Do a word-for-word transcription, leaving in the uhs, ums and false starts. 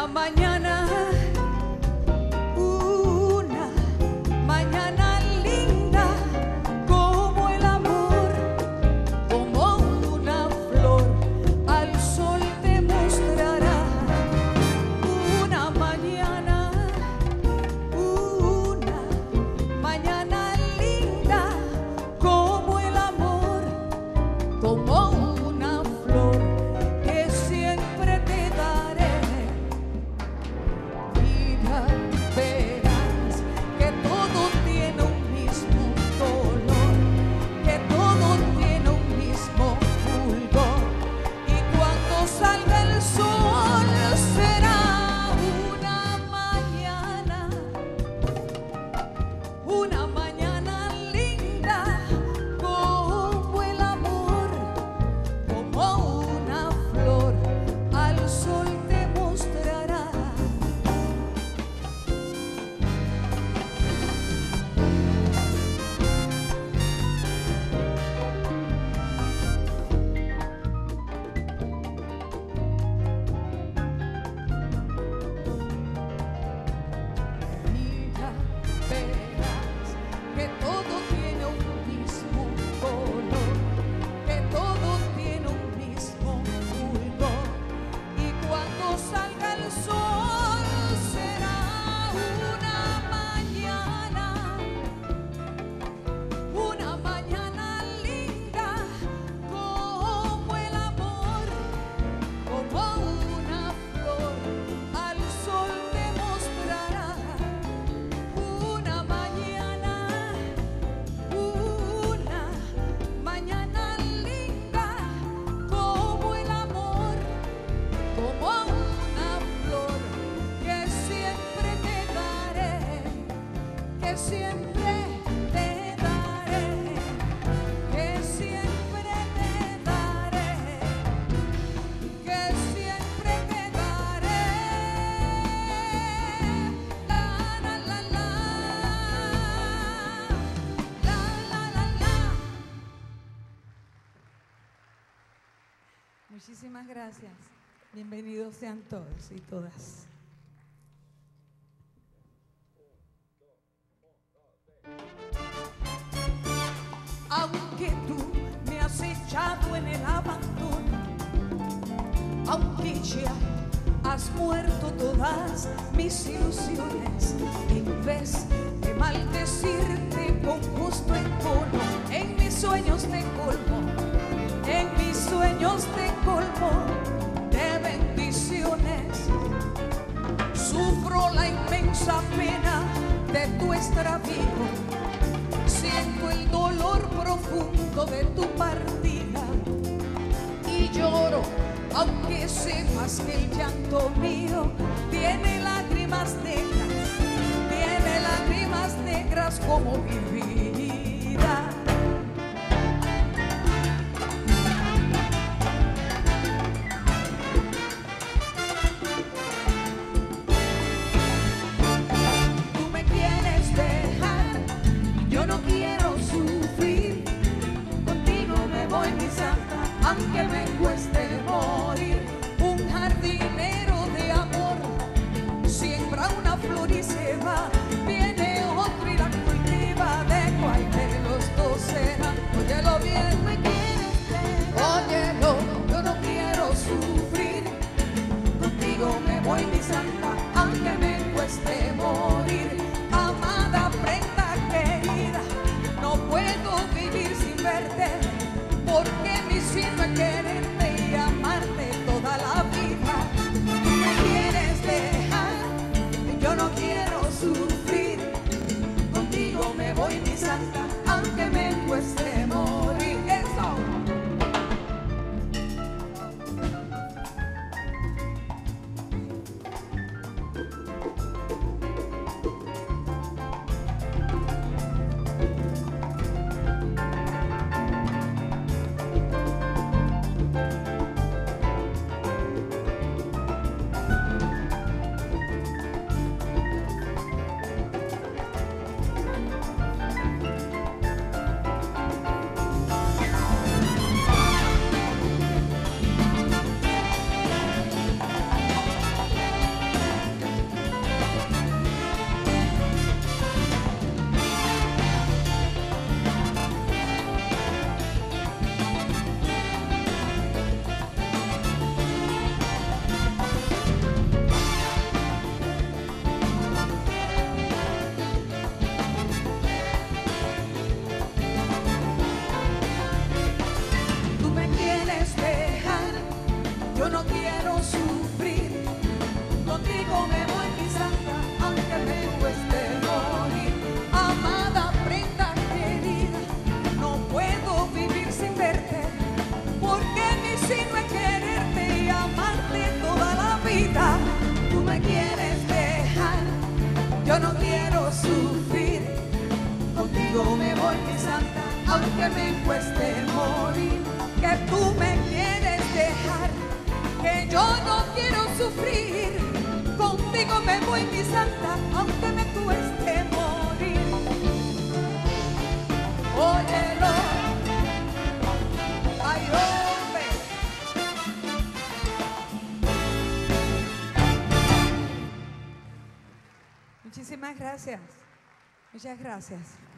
mañana, una mañana linda como el amor, como una flor al sol te mostrará. Una mañana, una mañana linda como el amor, como una flor que siempre te daré. Mira, verás que todo tiene un mismo color, que todo tiene un mismo fulgor, y cuando salga el sol será una mañana, una mañana linda como el amor, como una flor al sol te mostrará. Mira, verás que todo tiene un mismo color, que todo tiene un mismo fulgor, y cuando salga el sol será una mañana, una mañana linda como el amor, como una flor al sol te mostrará. Una mañana, una mañana linda como el amor, como una flor que siempre te daré, que siempre te daré, que siempre te daré, que siempre te daré. La la la la, la la la la. Muchísimas gracias. Bienvenidos sean todos y todas. Aunque tú me has echado en el abandono, aunque ya has muerto todas mis ilusiones, en vez de maldecirte con gusto en tono, en mis sueños te colmo, en mis sueños te colmo de bendiciones. Sufro la inmensa pena de tu extravío, siento el dolor profundo de tu partida y lloro, aunque sepas que el llanto mío tiene lágrimas negras, tiene lágrimas negras como mi vida. Tú me quieres dejar, yo no quiero sufrir, contigo me voy mi santa, aunque me cueste morir. Un jardinero de amor siembra una flor y se va, viene otro y la cultiva de aunque me cueste morir, que tú me quieres dejar, que yo no quiero sufrir. Contigo me voy, mi santa, aunque me cueste morir. Óyelo, ay hombre. Muchísimas gracias. Muchas gracias.